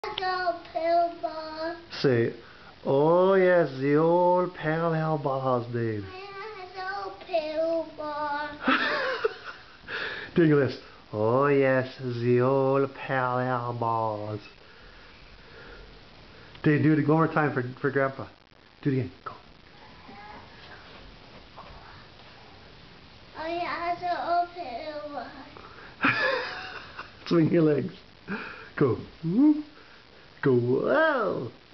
The pill ball. Say, oh yes, the old parallel bars, Dane. The pill ball. Do this. Oh yes, the old parallel bars. Dane, do it one more time for Grandpa. Do it again. Go. Oh yeah, the pill ball. Swing your legs. Go. Woo. Go. Wow.